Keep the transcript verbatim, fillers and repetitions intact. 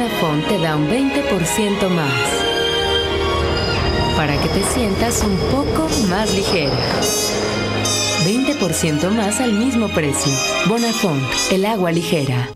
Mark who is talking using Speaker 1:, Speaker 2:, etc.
Speaker 1: Bonafont te da un veinte por ciento más. Para que te sientas un poco más ligera. veinte por ciento más al mismo precio. Bonafont, el agua ligera.